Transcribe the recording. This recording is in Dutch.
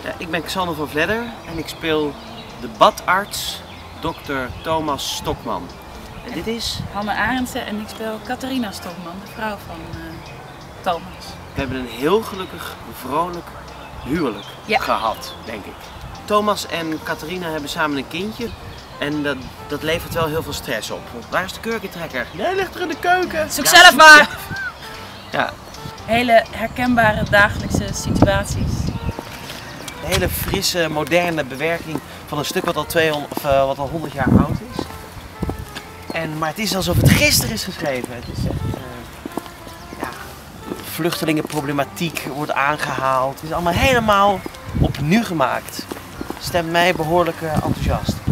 Ja, ik ben Xander van Vledder en ik speel de badarts Dr. Thomas Stokman. En dit is? Hanne Arendse en ik speel Catharina Stokman, de vrouw van Thomas. We hebben een heel gelukkig, vrolijk huwelijk gehad, denk ik. Thomas en Catharina hebben samen een kindje en dat levert wel heel veel stress op. Waar is de kurkentrekker? Nee, ligt er in de keuken. Zoek zelf maar! Ja. Hele herkenbare dagelijkse situaties. Een hele frisse, moderne bewerking van een stuk wat al 100 jaar oud is. Maar het is alsof het gisteren is geschreven. Het is echt, vluchtelingenproblematiek wordt aangehaald. Het is allemaal helemaal opnieuw gemaakt. Stemt mij behoorlijk enthousiast.